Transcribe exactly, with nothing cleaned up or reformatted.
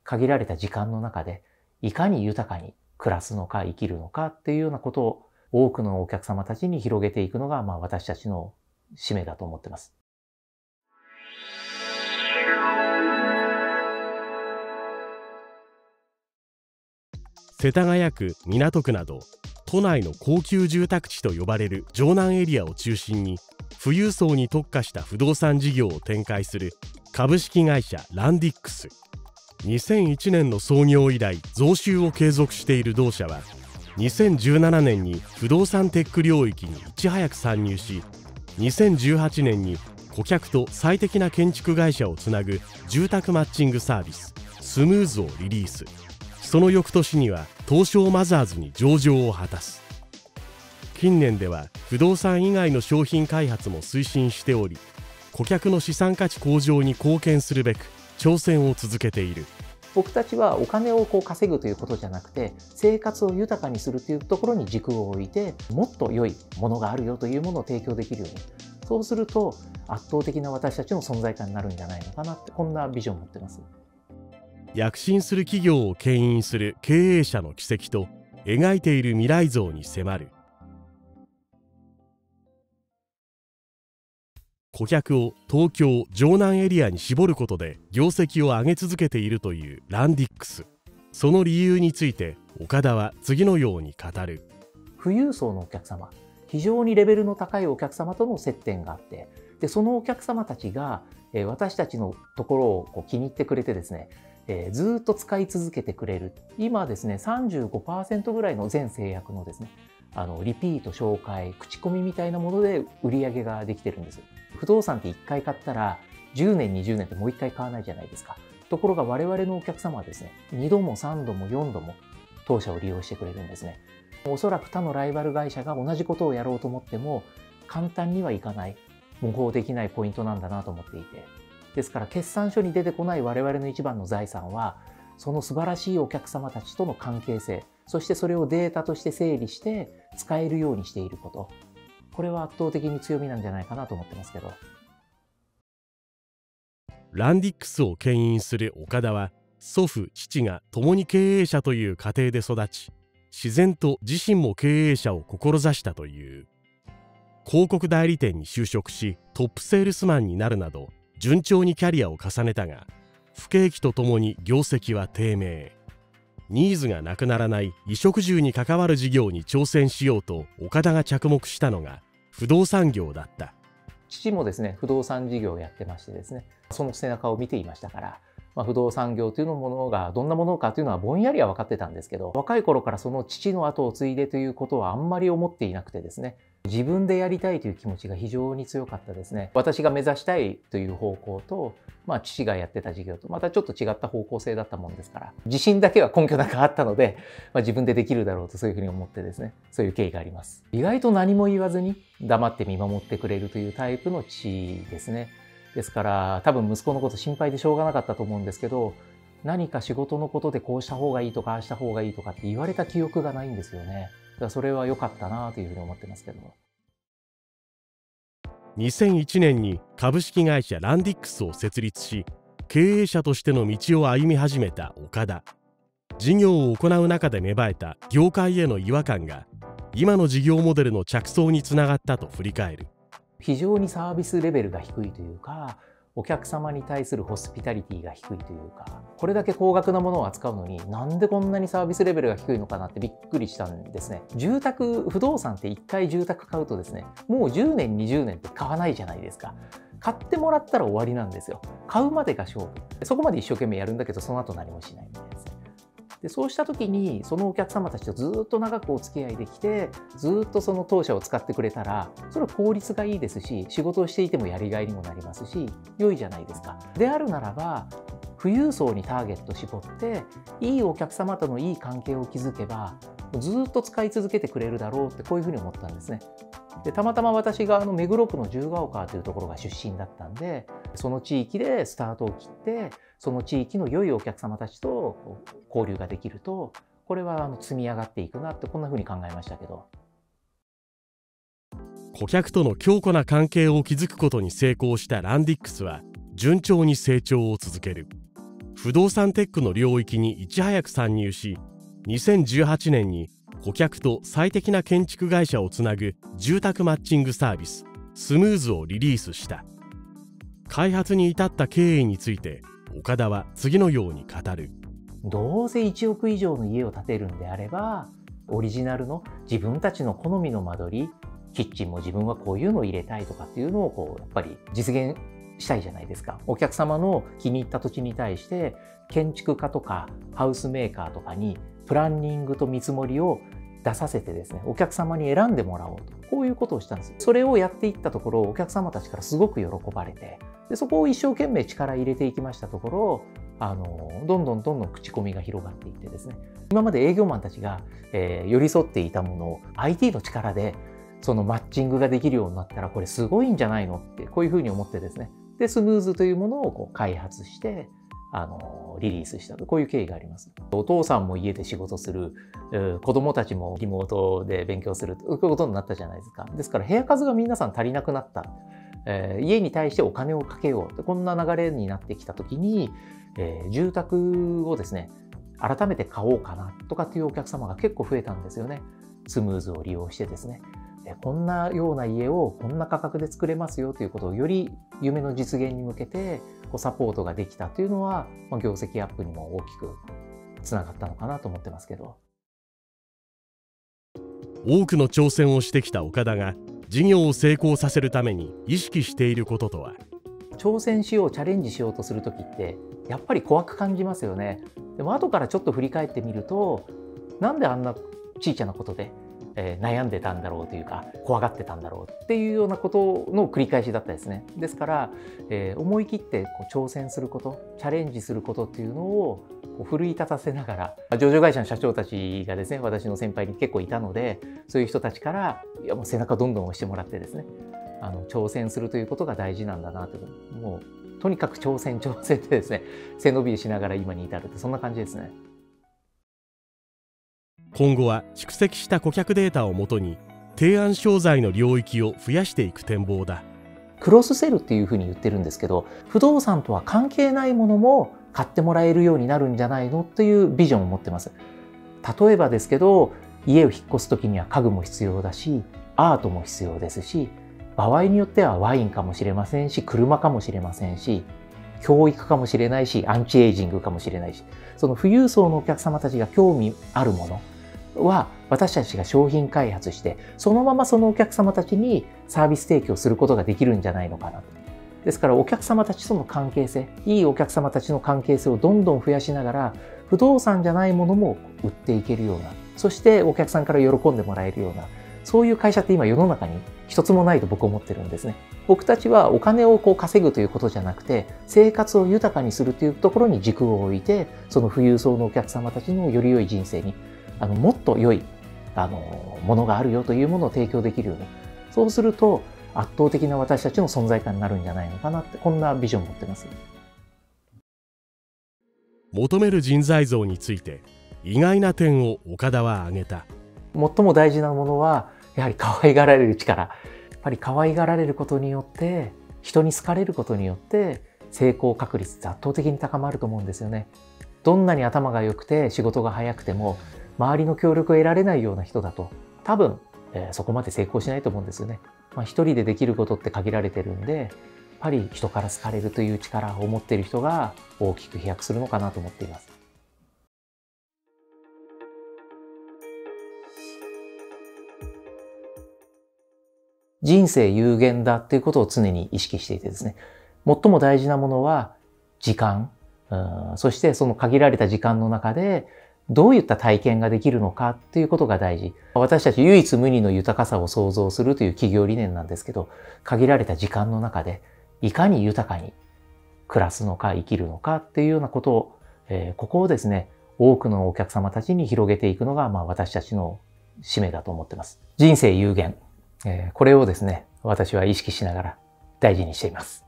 限られた時間の中でいかに豊かに暮らすのか生きるのかっていうようなことを多くのお客様たちに広げていくのが、まあ、私たちの使命だと思ってます。 世田谷区、港区など都内の高級住宅地と呼ばれる城南エリアを中心に富裕層に特化した不動産事業を展開する株式会社ランディックス。にせんいちねんの創業以来増収を継続している同社は、にせんじゅうななねんに不動産テック領域にいち早く参入し、にせんじゅうはちねんに顧客と最適な建築会社をつなぐ住宅マッチングサービススムーズをリリース。その翌年には東証マザーズに上場を果たす。近年では不動産以外の商品開発も推進しており、顧客の資産価値向上に貢献するべく挑戦を続けている。 僕たちはお金をこう稼ぐということじゃなくて、生活を豊かにするというところに軸を置いて、もっと良いものがあるよというものを提供できるように、そうすると圧倒的な私たちの存在感になるんじゃないのかなって、こんなビジョンを持ってます。 躍進する企業を牽引する経営者の軌跡と描いている未来像に迫る。顧客を東京・城南エリアに絞ることで業績を上げ続けているというランディックス。その理由について岡田は次のように語る。 富裕層のお客様、非常にレベルの高いお客様との接点があって、でそのお客様たちが私たちのところをこう気に入ってくれてですね、えー、ずっと使い続けてくれる。今ですね さんじゅうごパーセント ぐらいの全制約のですね、あのリピート、紹介、口コミみたいなもので売り上げができてるんです。不動産っていっかい買ったらじゅうねんにじゅうねんってもういっかい買わないじゃないですか。ところが我々のお客様はですね、にどもさんどもよんども当社を利用してくれるんですね。おそらく他のライバル会社が同じことをやろうと思っても簡単にはいかない、模倣できないポイントなんだなと思っていて、ですから決算書に出てこない我々の一番の財産は、その素晴らしいお客様たちとの関係性、そしてそれをデータとして整理して使えるようにしていること、これは圧倒的に強みなんじゃないかなと思ってますけど。 ランディックスを牽引する岡田は、祖父父が共に経営者という家庭で育ち、自然と自身も経営者を志したという。広告代理店に就職しトップセールスマンになるなど順調にキャリアを重ねたが、不景気とともに業績は低迷。ニーズがなくならない衣食住に関わる事業に挑戦しようと岡田が着目したのが不動産業だった。 父もですね、不動産事業をやってましてですね、その背中を見ていましたから、まあ、不動産業というものがどんなものかというのはぼんやりは分かってたんですけど、若い頃からその父の後を継いでということはあんまり思っていなくてですね、自分でやりたいという気持ちが非常に強かったですね。私が目指したいという方向と、まあ、父がやってた事業とまたちょっと違った方向性だったもんですから、自信だけは根拠なくあったので、まあ、自分でできるだろうとそういうふうに思ってですね、そういう経緯があります。意外と何も言わずに黙って見守ってくれるというタイプの父ですね。ですから多分息子のこと心配でしょうがなかったと思うんですけど、何か仕事のことでこうした方がいいとかああした方がいいとかって言われた記憶がないんですよね。だからそれは良かったなというふうに思ってますけど。 にせんいちねんに株式会社ランディックスを設立し、経営者としての道を歩み始めた岡田。事業を行う中で芽生えた業界への違和感が今の事業モデルの着想につながったと振り返る。 非常にサービスレベルが低いというか、お客様に対するホスピタリティが低いというか、これだけ高額なものを扱うのになんでこんなにサービスレベルが低いのかなってびっくりしたんですね。住宅不動産っていっかい住宅買うとですね、もうじゅうねんにじゅうねんって買わないじゃないですか。買ってもらったら終わりなんですよ。買うまでが勝負。そこまで一生懸命やるんだけどその後何もしないみたいなですね。でそうした時にそのお客様たちとずっと長くお付き合いできて、ずっとその当社を使ってくれたら、それは効率がいいですし、仕事をしていてもやりがいにもなりますし、良いじゃないですか。であるならば富裕層にターゲット絞っていいお客様とのいい関係を築けばずっと使い続けてくれるだろうって、こういうふうに思ったんですね。でたまたま私があの目黒区の自由が丘というところが出身だったんで、その地域でスタートを切ってその地域の良いお客様たちと交流ができると、これはあの積み上がっていくなって、こんなふうに考えましたけど。 顧客との強固な関係を築くことに成功したランディックスは順調に成長を続ける。 不動産テックの領域にいち早く参入し、にせんじゅうはちねんに顧客と最適な建築会社をつなぐ住宅マッチングサービススムーズをリリースした。開発に至った経緯について岡田は次のように語る。 どうせいちおく以上の家を建てるんであれば、オリジナルの自分たちの好みの間取り、キッチンも自分はこういうのを入れたいとかっていうのをこうやっぱり実現したいじゃないですか。お客様の気に入った土地に対して建築家とかハウスメーカーとかにプランニングと見積もりを出させてですね、お客様に選んでもらおうと、こういうことをしたんです。それをやっていったところ、お客様たちからすごく喜ばれて、でそこを一生懸命力入れていきましたところ、あのどんどんどんどん口コミが広がっていってですね、今まで営業マンたちが、えー、寄り添っていたものを アイティー の力でそのマッチングができるようになったら、これすごいんじゃないのって、こういうふうに思ってですね、でスムーズというものをこう開発してあのリリースしたと、こういう経緯があります。お父さんも家で仕事する、子供たちもリモートで勉強するということになったじゃないですか。ですから部屋数が皆さん足りなくなった、えー、家に対してお金をかけようと、こんな流れになってきた時に、えー、住宅をですね改めて買おうかなとかっていうお客様が結構増えたんですよね。スムーズを利用してですね、こんなような家をこんな価格で作れますよということをより夢の実現に向けてサポートができたというのは、業績アップにも大きくつながったのかなと思ってますけど。 多くの挑戦をしてきた岡田が事業を成功させるために意識していることとは。 挑戦しよう、チャレンジしようとする時ってやっぱり怖く感じますよね。でも後からちょっと振り返ってみると、なんであんな小さなことでえー、悩んでたんだろうというか、怖がってたんだろうっていうようなことの繰り返しだったですね。ですから、えー、思い切ってこう挑戦すること、チャレンジすることっていうのをこう奮い立たせながら、上場会社の社長たちがですね、私の先輩に結構いたので、そういう人たちからいやもう背中どんどん押してもらってですね、あの挑戦するということが大事なんだなという、もうとにかく挑戦挑戦でですね、背伸びしながら今に至るって、そんな感じですね。 今後は蓄積した顧客データをもとに提案商材の領域を増やしていく展望だ。 クロスセルっていうふうに言ってるんですけど、不動産とは関係ないものも買ってもらえるようになるんじゃないのというビジョンを持ってます。例えばですけど、家を引っ越す時には家具も必要だし、アートも必要ですし、場合によってはワインかもしれませんし、車かもしれませんし、教育かもしれないし、アンチエイジングかもしれないし、その富裕層のお客様たちが興味あるものは私たちが商品開発して、そのままそのお客様たちにサービス提供することができるんじゃないのかなと。ですからお客様たちとの関係性、いいお客様たちの関係性をどんどん増やしながら、不動産じゃないものも売っていけるような、そしてお客さんから喜んでもらえるような、そういう会社って今世の中に一つもないと僕は思ってるんですね。僕たちはお金をこう稼ぐということじゃなくて、生活を豊かにするというところに軸を置いて、その富裕層のお客様たちのより良い人生に、あのもっと良いあのものがあるよというものを提供できるように、そうすると圧倒的な私たちの存在感になるんじゃないのかなって、こんなビジョンを持ってます。 求める人材像について意外な点を岡田は挙げた。 最も大事なものはやはり可愛がられる力。やっぱり可愛がられることによって、人に好かれることによって成功確率って圧倒的に高まると思うんですよね。どんなに頭が良くて仕事が早くても、周りの協力を得られないような人だと多分、えー、そこまで成功しないと思うんですよね。まあ、一人でできることって限られてるんで、やっぱり人から好かれるという力を持っている人が大きく飛躍するのかなと思っています。人生有限だっていうことを常に意識していてですね、最も大事なものは時間、うん、そしてその限られた時間の中でどういった体験ができるのかっていうことが大事。私たち唯一無二の豊かさを創造するという企業理念なんですけど、限られた時間の中でいかに豊かに暮らすのか生きるのかっていうようなことを、えー、ここをですね、多くのお客様たちに広げていくのが、まあ、私たちの使命だと思ってます。人生有限、えー、これをですね、私は意識しながら大事にしています。